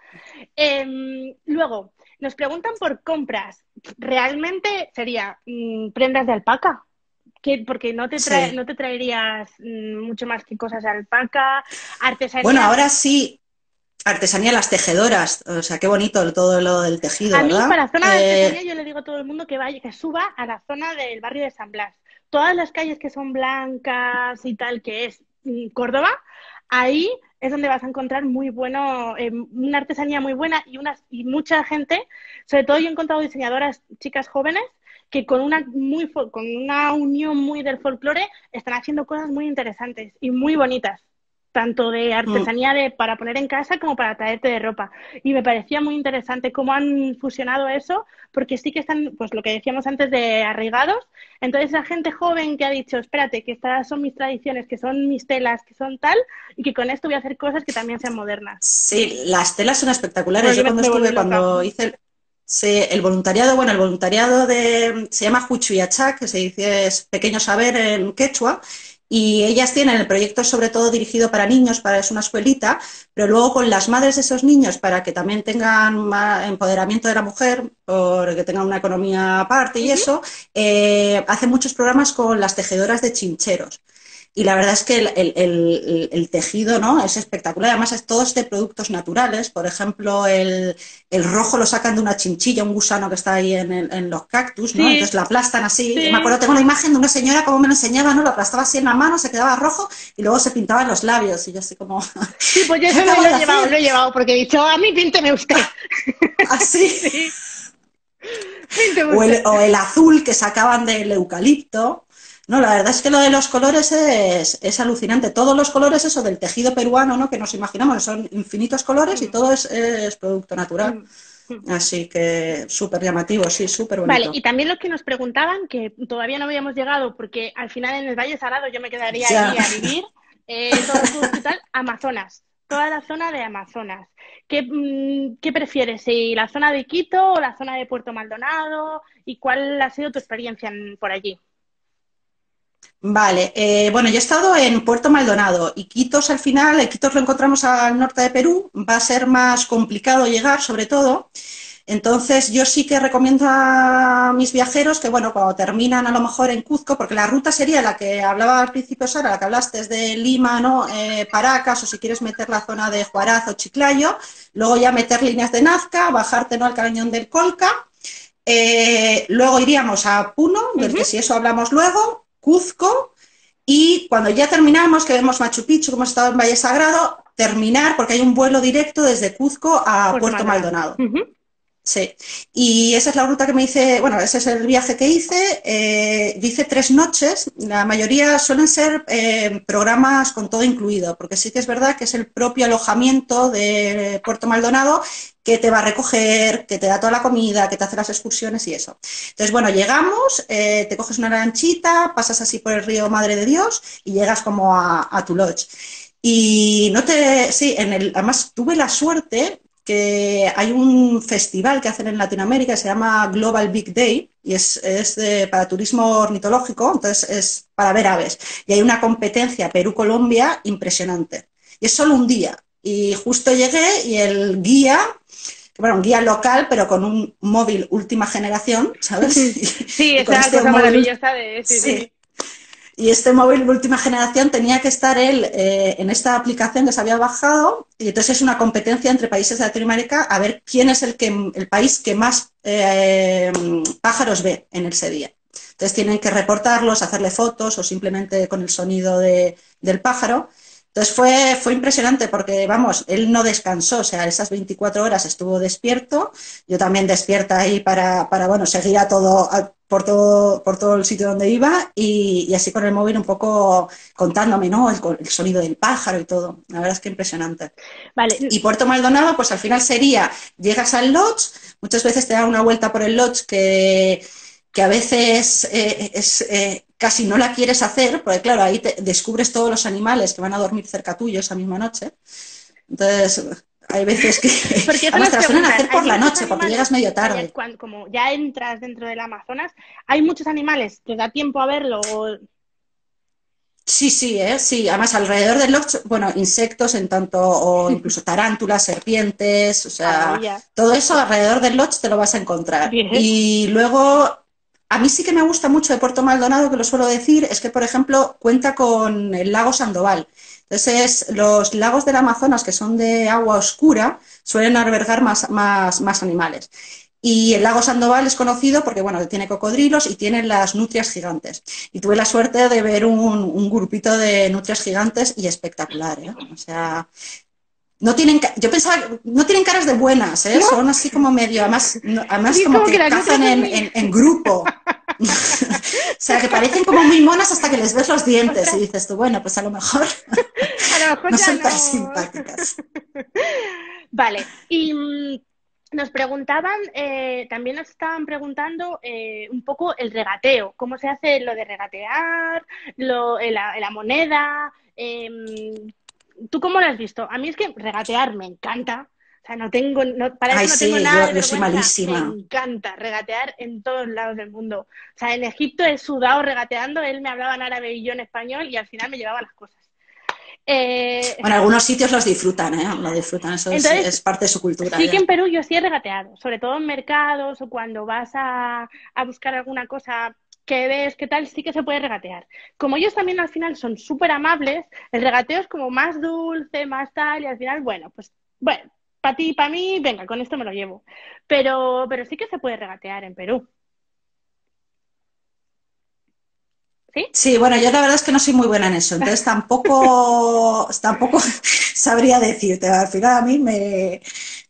Eh, luego, nos preguntan por compras. Realmente sería mmm, prendas de alpaca. Que, porque no te, trae, Sí. no te traerías mmm, mucho más que cosas de alpaca, Bueno, artesanía. ahora sí, artesanía, las tejedoras, o sea, qué bonito todo lo del tejido, A mí, ¿verdad? para zona de artesanía, Eh, yo le digo a todo el mundo que vaya, que suba a la zona del barrio de San Blas. Todas las calles que son blancas y tal, que es mm, Córdoba, ahí es donde vas a encontrar muy bueno, eh, una artesanía muy buena y, una, y mucha gente, sobre todo yo he encontrado diseñadoras, chicas jóvenes, que con una, muy, con una unión muy del folclore están haciendo cosas muy interesantes y muy bonitas, tanto de mm, artesanía de, para poner en casa como para traerte de ropa. Y me parecía muy interesante cómo han fusionado eso, porque sí que están, pues lo que decíamos antes, de arraigados. Entonces, la gente joven que ha dicho, espérate, que estas son mis tradiciones, que son mis telas, que son tal, y que con esto voy a hacer cosas que también sean modernas. sí, las telas son Bueno, espectaculares. yo Yo me, cuando me volví estuve, loca. cuando hice el, sí, el voluntariado, bueno, el voluntariado de, se llama Huichuyachá, que se dice es pequeño saber en quechua, y ellas tienen el proyecto sobre todo dirigido para niños, para es una escuelita, pero luego con las madres de esos niños para que también tengan más empoderamiento de la mujer, porque tengan una economía aparte Uh y -huh. eso, eh, hace muchos programas con las tejedoras de chincheros. Y la verdad es que el, el, el, el tejido, ¿no?, es espectacular. Además, es todo de productos naturales. Por ejemplo, el, el, rojo lo sacan de una chinchilla, un gusano que está ahí en, el, en los cactus, ¿no? Sí, Entonces la aplastan así. Yo me acuerdo, sí. tengo una imagen de una señora como me lo enseñaba, ¿no? Lo aplastaba así en la mano, se quedaba rojo y luego se pintaban los labios. Y yo así como, Sí, pues yo ¿qué eso lo, acabo lo de he llevado, lo hacer? he llevado, porque he dicho, a mí pínteme usted. Así. Sí. o, el, o el azul que sacaban del eucalipto. No, la verdad es que lo de los colores es, es alucinante. Todos los colores, eso del tejido peruano, ¿no? Que nos imaginamos, son infinitos colores y todo es, es producto natural. Así que súper llamativo, sí, súper bonito. Vale, y también los que nos preguntaban, que todavía no habíamos llegado, porque al final en el Valle Sagrado yo me quedaría Ya. ahí a vivir, eh, todo el hospital, Amazonas, toda la zona de Amazonas. ¿Qué, mm, ¿Qué prefieres? ¿Si la zona de Quito o la zona de Puerto Maldonado? ¿Y cuál ha sido tu experiencia en- por allí? Vale, eh, bueno, yo he estado en Puerto Maldonado y Quitos al final, eh, Quitos lo encontramos al norte de Perú, va a ser más complicado llegar sobre todo, entonces yo sí que recomiendo a mis viajeros que bueno, cuando terminan a lo mejor en Cuzco, porque la ruta sería la que hablaba al principio Sara, la que hablaste desde Lima, ¿no? Eh, Paracas, o si quieres meter la zona de Huaraz o Chiclayo, luego ya meter líneas de Nazca, bajarte, ¿no?, al Cañón del Colca. Eh, luego iríamos a Puno, del Ujú. que si eso hablamos luego, Cuzco, y cuando ya terminamos, que vemos Machu Picchu, que hemos estado en Valle Sagrado, terminar, porque hay un vuelo directo desde Cuzco a Puerto Puerto Maldonado. Maldonado. Ujú. Sí, y esa es la ruta que me hice, bueno, ese es el viaje que hice. Eh, yo hice tres noches, la mayoría suelen ser eh, programas con todo incluido, porque sí que es verdad que es el propio alojamiento de Puerto Maldonado que te va a recoger, que te da toda la comida, que te hace las excursiones y eso. Entonces, bueno, llegamos, eh, te coges una lanchita, pasas así por el río Madre de Dios y llegas como a, a tu lodge. Y no te, sí, en el, además tuve la suerte que hay un festival que hacen en Latinoamérica que se llama Global Big Day y es, es de, para turismo ornitológico, entonces es para ver aves. Y hay una competencia Perú-Colombia impresionante. Y es solo un día. Y justo llegué y el guía, bueno, un guía local, pero con un móvil última generación, ¿sabes? Sí, Y, y esa con es la este cosa móvil, maravillosa de... Sí, sí. sí, y este móvil de última generación tenía que estar él eh, en esta aplicación que se había bajado, y entonces es una competencia entre países de Latinoamérica a ver quién es el, que, el país que más eh, pájaros ve en ese día. Entonces tienen que reportarlos, hacerle fotos o simplemente con el sonido de, del pájaro. Entonces fue, fue impresionante porque, vamos, él no descansó, o sea, esas veinticuatro horas estuvo despierto, yo también despierta ahí para, para bueno, seguir a todo, a, por, todo, por todo el sitio donde iba y, y así con el móvil un poco contándome, ¿no?, el, el sonido del pájaro y todo. La verdad es que impresionante. Vale. Y Puerto Maldonado, pues al final sería, llegas al lodge, muchas veces te dan una vuelta por el lodge que, que a veces eh, es, eh, casi no la quieres hacer, porque claro, ahí te descubres todos los animales que van a dormir cerca tuyo esa misma noche. Entonces, hay veces que Porque eso además nos te la suelen preguntan, hacer ¿hay por la muchos noche, porque llegas animales? medio Allá, tarde. cuando, como ya entras dentro del Amazonas, ¿hay muchos animales? ¿Te da tiempo a verlo? O... Sí, sí, ¿eh? Sí, además alrededor del lodge, bueno, insectos en tanto, o incluso tarántulas, serpientes, o Ah, sea, maravilla. todo eso alrededor del lodge te lo vas a encontrar. Bien. Y luego, a mí sí que me gusta mucho de Puerto Maldonado, que lo suelo decir, es que, por ejemplo, cuenta con el lago Sandoval. Entonces, los lagos del Amazonas, que son de agua oscura, suelen albergar más, más, más animales. Y el lago Sandoval es conocido porque, bueno, tiene cocodrilos y tiene las nutrias gigantes. Y tuve la suerte de ver un, un grupito de nutrias gigantes y espectacular, ¿eh? O sea, no tienen, yo pensaba, no tienen caras de buenas, ¿eh? ¿No? Son así como medio, además, no, además Sí, es como como que que las nutrias cazan son en, muy... en, en grupo. O sea, que parecen como muy monas hasta que les ves los dientes y Ostras, dices tú, bueno, pues a lo mejor a lo mejor no ya son tan no... simpáticas. Vale, y mm, nos preguntaban, eh, también nos estaban preguntando eh, un poco el regateo, cómo se hace lo de regatear, lo, eh, la, la moneda. em, ¿Tú cómo lo has visto? A mí es que regatear me encanta. O sea, no tengo, no- para eso Ay, no tengo sí, nada yo, de yo soy vergüenza. Me malísima. encanta regatear en todos lados del mundo. O sea, en Egipto he sudado regateando, él me hablaba en árabe y yo en español y al final me llevaba las cosas. Eh, Bueno, algunos sitios los disfrutan, ¿eh? Lo disfrutan, eso es, entonces, es parte de su cultura sí que ya. en Perú yo sí he regateado, sobre todo en mercados o cuando vas a, a buscar alguna cosa que ves, qué tal, sí que se puede regatear. Como ellos también al final son súper amables, el regateo es como más dulce, más tal, y al final, bueno, pues, bueno, para ti y para mí, venga, con esto me lo llevo. Pero, pero sí que se puede regatear en Perú, ¿sí? Sí, bueno, yo la verdad es que no soy muy buena en eso, entonces tampoco, tampoco sabría decirte. Al final a mí me,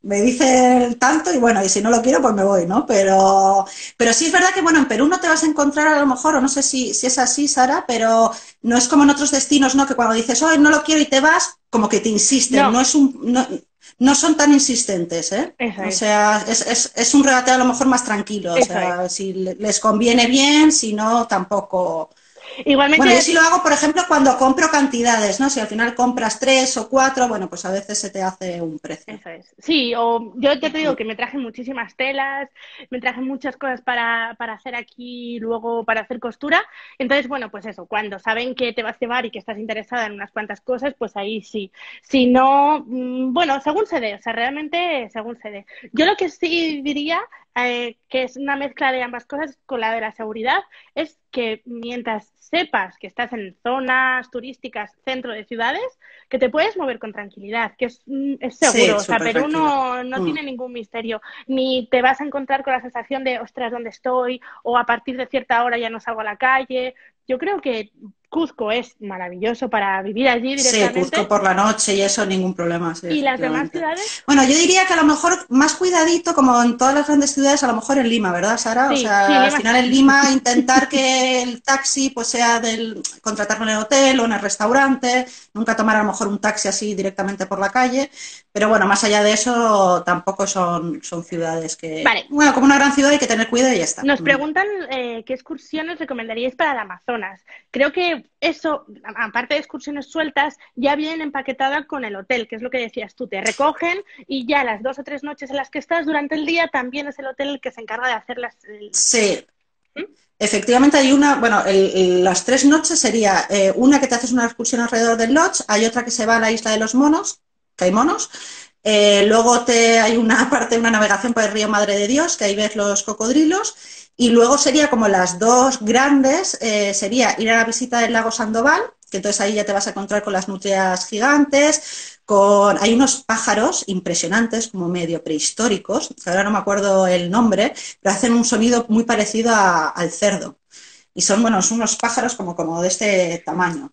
me dice el tanto y bueno, y si no lo quiero, pues me voy, ¿no? Pero, pero sí es verdad que, bueno, en Perú no te vas a encontrar a lo mejor, o no sé si, si es así, Sara, pero no es como en otros destinos, ¿no? Que cuando dices, hoy no lo quiero y te vas, como que te insisten, no No, es un, no, no son tan insistentes, ¿eh? eso O es, sea, es, es, es un regateo a lo mejor más tranquilo, o eso es. sea, si les conviene bien, si no, tampoco. Bueno, yo Igualmente, sí lo hago, por ejemplo, cuando compro cantidades, ¿no? Si al final compras tres o cuatro, bueno, pues a veces se te hace un precio. eso es. Sí, o yo ya te digo que me traje muchísimas telas, me traje muchas cosas para, para hacer aquí, luego para hacer costura. Entonces, bueno, pues eso, cuando saben que te vas a llevar y que estás interesada en unas cuantas cosas, pues ahí sí. Si no, mm, bueno, según se dé, o sea, realmente según se dé. Yo lo que sí diría, eh, que es una mezcla de ambas cosas con la de la seguridad, es que mientras sepas que estás en zonas turísticas, centro de ciudades, que te puedes mover con tranquilidad, que es, mm, es Sí, seguro, o sea, súper Perú tranquilo. no, no Mm. tiene ningún misterio, ni te vas a encontrar con la sensación de, ostras, ¿dónde estoy? O a partir de cierta hora ya no salgo a la calle. Yo creo que Cuzco es maravilloso para vivir allí Sí, Cuzco directamente por la noche y eso, ningún problema, sí, y las demás efectivamente. ciudades, Bueno, yo diría que a lo mejor más cuidadito, como en todas las grandes ciudades, a lo mejor en Lima, ¿verdad, Sara? O sí, sí, sea, al Lima final sí. en Lima intentar que el taxi pues sea del contratarlo en el hotel o en el restaurante, nunca tomar a lo mejor un taxi así directamente por la calle, pero bueno, más allá de eso, tampoco son, son ciudades que, Vale, bueno, como una gran ciudad hay que tener cuidado y ya está. nos Mm. preguntan eh, qué excursiones recomendaríais para el Amazonas. Creo que eso, a- aparte de excursiones sueltas, ya vienen empaquetadas con el hotel, que es lo que decías tú. Te recogen y ya las dos o tres noches en las que estás durante el día también es el hotel el que se encarga de hacer las... el- Sí, ¿Mm? efectivamente hay una, bueno, el- el- las tres noches sería eh, una que te haces una excursión alrededor del lodge, hay otra que se va a la isla de los monos, que hay monos, eh, luego te, hay una parte, una navegación por el río Madre de Dios, que ahí ves los cocodrilos, y luego sería como las dos grandes, eh, sería ir a la visita del lago Sandoval, que entonces ahí ya te vas a encontrar con las nutrias gigantes, con, hay unos pájaros impresionantes, como medio prehistóricos, que ahora no me acuerdo el nombre, pero hacen un sonido muy parecido a, al cerdo. Y son, bueno, son unos pájaros como, como de este tamaño.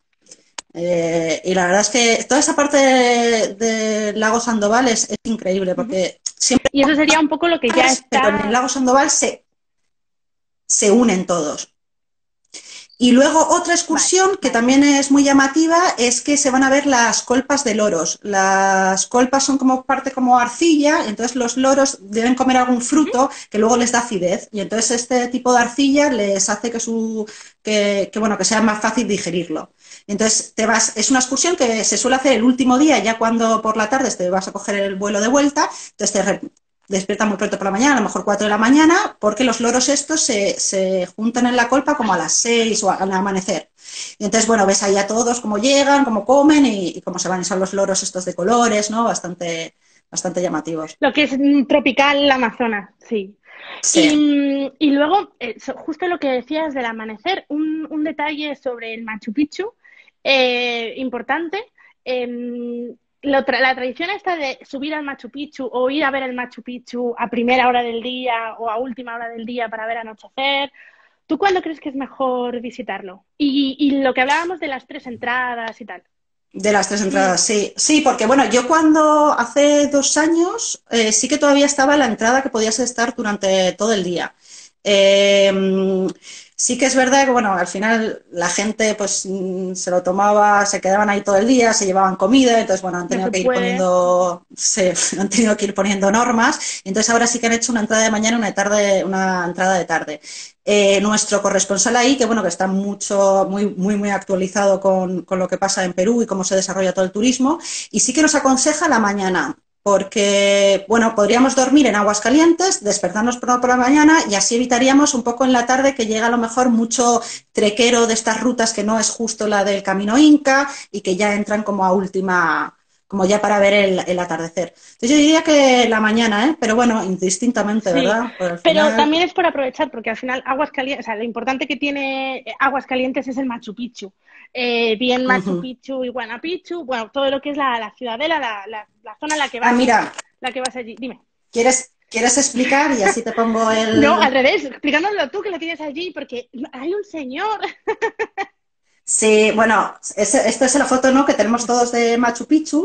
Eh, y la verdad es que toda esa parte del de, de lago Sandoval es, es increíble, Ujú. porque siempre Y eso sería un poco lo que ya hay, pero en el está... lago Sandoval se, se unen todos. Y luego otra Vale, excursión que vale. también es muy llamativa es que se van a ver las colpas de loros. Las colpas son como parte como arcilla, entonces los loros deben comer algún Ujú. fruto que luego les da acidez y entonces este tipo de arcilla les hace que su que, que bueno que sea más fácil digerirlo. Entonces te vas, es una excursión que se suele hacer el último día, ya cuando por la tarde te vas a coger el vuelo de vuelta, entonces te, despierta muy pronto por la mañana, a lo mejor cuatro de la mañana, porque los loros estos se, se juntan en la colpa como a las seis o al amanecer. Y entonces, bueno, ves ahí a todos cómo llegan, cómo comen y, y cómo se van. Y son los loros estos de colores, ¿no? Bastante, bastante llamativos. Lo que es mm, tropical Amazonas, sí. Sí. Y, mm, y luego, eh, so- justo lo que decías del amanecer, un, un detalle sobre el Machu Picchu eh, importante. em, lo tra- la tradición esta de subir al Machu Picchu o ir a ver el Machu Picchu a primera hora del día o a última hora del día para ver anochecer. ¿Tú cuándo crees que es mejor visitarlo? Y, y lo que hablábamos de las tres entradas y tal. De las tres Mm, entradas, sí. Sí, porque bueno, yo cuando hace dos años eh, sí que todavía estaba la entrada que podías estar durante todo el día. Eh, sí que es verdad que bueno, al final la gente pues mm, se lo tomaba, se quedaban ahí todo el día, se llevaban comida, entonces bueno, han no tenido se que ir puede. poniendo, se, han tenido que ir poniendo normas, entonces ahora sí que han hecho una entrada de mañana, una tarde, una entrada de tarde. Eh, nuestro corresponsal ahí, que bueno, que está mucho, muy, muy, muy actualizado con, con lo que pasa en Perú y cómo se desarrolla todo el turismo, y sí que nos aconseja la mañana, porque, bueno, podríamos dormir en aguas calientes, despertarnos por, por la mañana y así evitaríamos un poco en la tarde que llega a lo mejor mucho trequero de estas rutas que no es justo la del Camino Inca y que ya entran como a última, como ya para ver el, el atardecer. Entonces yo diría que la mañana, ¿eh? Pero bueno, indistintamente, Sí, ¿verdad? Por al pero final... también es por aprovechar, porque al final Aguas Calientes, o sea, lo importante que tiene eh, Aguas Calientes es el Machu Picchu. Eh, bien Uh Machu -huh. Picchu y Huayna Picchu, bueno, todo lo que es la, la ciudadela, la, la, la zona en la que Ah, vas, mira, la que vas allí. Dime. ¿quieres, ¿quieres explicar y así te pongo No, al el... revés, explicándolo tú que lo tienes allí, porque hay un señor. Sí, bueno, es, esto es la foto, ¿no?, que tenemos todos de Machu Picchu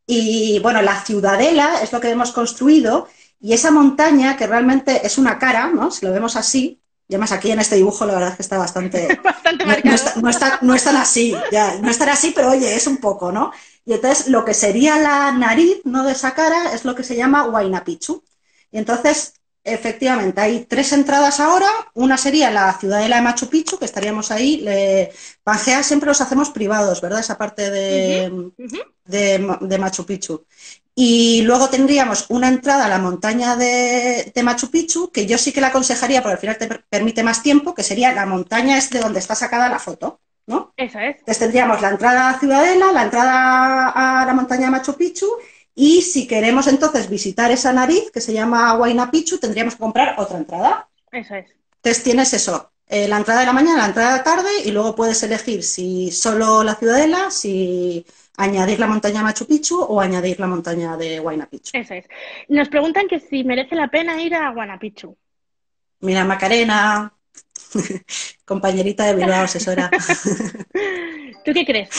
Y bueno, la ciudadela es lo que hemos construido y esa montaña que realmente es una cara, ¿no? Si lo vemos así, y además aquí en este dibujo la verdad es que está bastante... Bastante No, no, marcado. está, no, está, no es tan así, ya, no es tan así, pero oye, es un poco, ¿no? Y entonces lo que sería la nariz, ¿no? De esa cara es lo que se llama Huayna Picchu. Y entonces, efectivamente, hay tres entradas ahora. Una sería la ciudadela de Machu Picchu, que estaríamos ahí. Le... Pangea siempre los hacemos privados, ¿verdad? Esa parte Ujú, de, ujú. de, de Machu Picchu. Y luego tendríamos una entrada a la montaña de, de, Machu Picchu, que yo sí que la aconsejaría, porque al final te permite más tiempo, que sería la montaña es de donde está sacada la foto, ¿no? Eso es. Entonces tendríamos la entrada a la Ciudadela, la entrada a la montaña de Machu Picchu, y si queremos entonces visitar esa nariz, que se llama Huayna Picchu, tendríamos que comprar otra entrada. Eso es. Entonces tienes eso, eh, la entrada de la mañana, la entrada de la tarde, y luego puedes elegir si solo la Ciudadela, si añadir la montaña Machu Picchu o añadir la montaña de Huayna Picchu. Eso es. Nos preguntan que si merece la pena ir a Guanapichu. Mira, Macarena, compañerita de Bilbao, asesora. ¿Tú qué crees?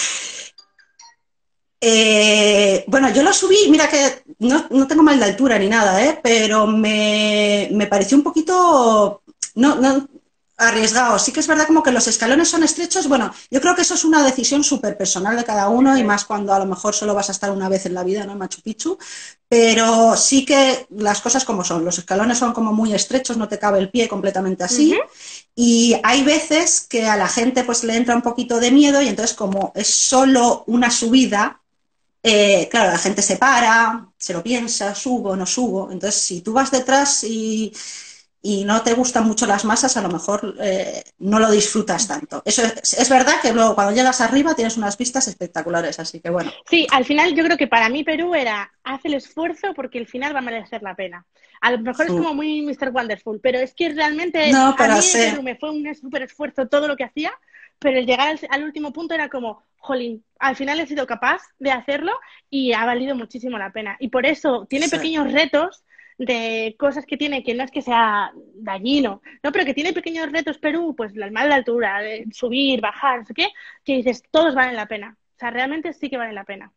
Eh, bueno, yo lo subí, mira que no, no tengo mal de altura ni nada, ¿eh? Pero me, me pareció un poquito no, no, arriesgado. Sí que es verdad como que los escalones son estrechos. Bueno, yo creo que eso es una decisión súper personal de cada uno Eso y es. más cuando a lo mejor solo vas a estar una vez en la vida, ¿no? En Machu Picchu. Pero sí que las cosas como son. Los escalones son como muy estrechos, no te cabe el pie completamente Ujú. así. Y hay veces que a la gente pues le entra un poquito de miedo y entonces como es solo una subida, eh, claro, la gente se para, se lo piensa, subo, no subo. Entonces, si tú vas detrás y, y no te gustan mucho las masas, a lo mejor eh, no lo disfrutas tanto. Eso es, es verdad que luego cuando llegas arriba tienes unas vistas espectaculares, así que bueno. Sí, al final yo creo que para mí Perú era haz el esfuerzo porque el final va a merecer la pena. A lo mejor es como muy míster Wonderful, pero es que realmente No, a pero mí en sé. Perú me fue un súper esfuerzo todo lo que hacía, pero el llegar al, al último punto era como, jolín, al final he sido capaz de hacerlo y ha valido muchísimo la pena. Y por eso tiene Sí. pequeños retos de cosas que tiene, que no es que sea dañino, ¿no? Pero que tiene pequeños retos Perú, pues el mal de altura, de subir, bajar, no sé qué, que dices, todos valen la pena. O sea, realmente sí que vale la pena.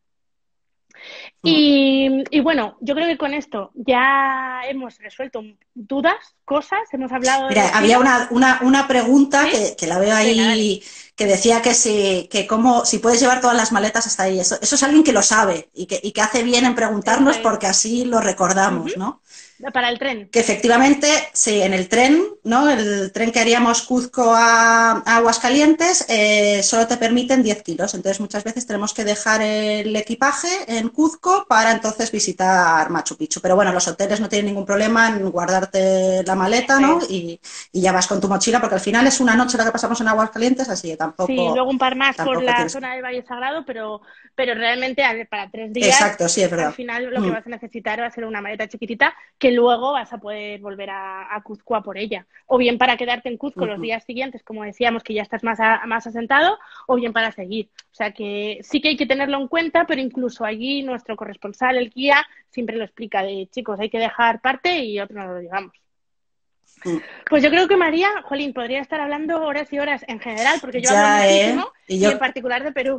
Y, y bueno, yo creo que con esto ya hemos resuelto dudas, cosas, hemos hablado de Mira, destino. había una, una, una pregunta ¿Sí? que, que la veo Venga, dale. ahí, que decía que si, que cómo, si puedes llevar todas las maletas hasta ahí. Eso, eso es alguien que lo sabe y que, y que hace bien en Eso preguntarnos es. porque así lo Ujú. recordamos, ¿no? Para el tren. Que efectivamente, sí, en el tren, ¿no? El tren que haríamos Cuzco a, a Aguascalientes, eh, solo te permiten diez kilos. Entonces, muchas veces tenemos que dejar el equipaje en Cuzco para entonces visitar Machu Picchu. Pero bueno, los hoteles no tienen ningún problema en guardarte la maleta, Eso ¿no? es. Y, y ya vas con tu mochila, porque al final es una noche la que pasamos en Aguascalientes, así que Sí, tampoco, luego un par más por tampoco la tienes. zona del Valle Sagrado, pero, pero realmente a- para tres días, Exacto, sí, es al verdad. final lo que Mm, vas a necesitar va a ser una maleta chiquitita que luego vas a poder volver a, a Cuzco a por ella. O bien para quedarte en Cuzco los mm, días siguientes, como decíamos, que ya estás más, a- más asentado, o bien para seguir. O sea que sí que hay que tenerlo en cuenta, pero incluso allí nuestro corresponsal, el guía, siempre lo explica de chicos, hay que dejar parte y otro no lo digamos. mm. Pues yo creo que María, jolín, podría estar hablando horas y horas en general, porque yo hablo Ya, muchísimo ¿eh? Y y yo, en particular de Perú.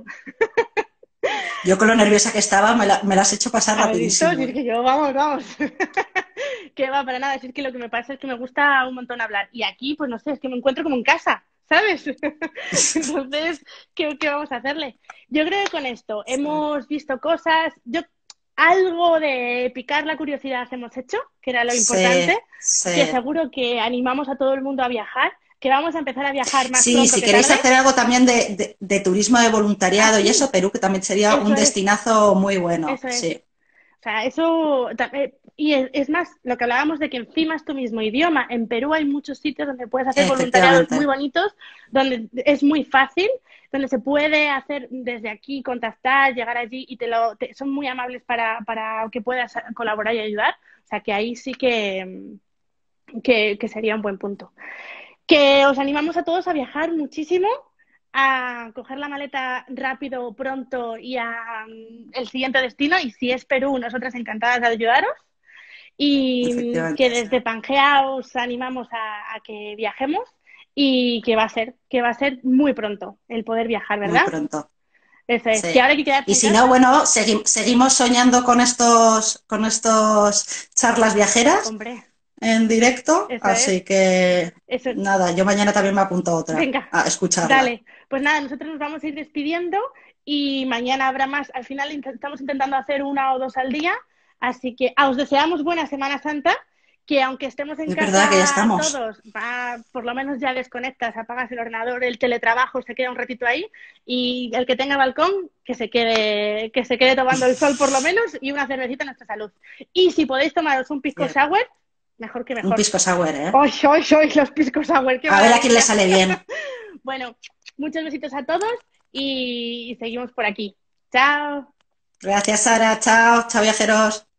yo con lo nerviosa que estaba, me la, me la has hecho pasar ¿Has visto? Si rapidísimo, es ¿eh? que yo, vamos, vamos. Que va, para nada, si es que lo que me pasa es que me gusta un montón hablar. Y aquí, pues no sé, es que me encuentro como en casa, ¿sabes? Entonces, ¿qué, qué vamos a hacerle? Yo creo que con esto Sí. hemos visto cosas, yo algo de picar la curiosidad hemos hecho, que era lo Sí, importante, que sí. seguro que animamos a todo el mundo a viajar, que vamos a empezar a viajar más Sí, pronto si que queréis tarde. hacer algo también de, de- de turismo de voluntariado y eso, Así, Perú que también sería eso un es, destinazo muy bueno, eso es. sí, O sea, eso, ta- eh, y es, es más, lo que hablábamos de que encima es tu mismo idioma. En Perú hay muchos sitios donde puedes hacer voluntariados muy efectivamente. bonitos, donde es muy fácil, donde se puede hacer desde aquí, contactar, llegar allí y te lo, te- son muy amables para, para que puedas colaborar y ayudar. O sea, que ahí sí que, que, que sería un buen punto. Que os animamos a todos a viajar muchísimo, a coger la maleta rápido, pronto y a mm, el siguiente destino. Y si es Perú, nosotras encantadas de ayudaros. Y mm, que Efectivamente, sí. desde Pangea os animamos a, a que viajemos y que va a ser, que va a ser muy pronto el poder viajar, Muy ¿verdad? pronto. Eso es, Sí. que ahora hay que quedarse Y en si casa. no, bueno, segui- seguimos soñando con estos, con estos charlas viajeras Hombre, en directo, eso es, así que eso es. nada, yo mañana también me apunto a otra, Venga, a escucharla. dale. Pues nada, nosotros nos vamos a ir despidiendo y mañana habrá más. Al final int- estamos intentando hacer una o dos al día, así que ah, os deseamos buena Semana Santa, que aunque estemos en Es verdad que ya casa estamos. todos, va, por lo menos ya desconectas, apagas el ordenador, el teletrabajo se queda un ratito ahí y el que tenga balcón que se quede que se quede tomando el sol por lo menos y una cervecita en nuestra salud. Y si podéis tomaros un pisco Cierto. sour, mejor que Un mejor. pisco sour, ¿eh? ¡Hoy, hoy, hoy los pisco sour! ¡Qué A ver a quién le maravilla! sale bien. Bueno, muchos besitos a todos y seguimos por aquí. Chao. Gracias, Sara. Chao, chao, viajeros.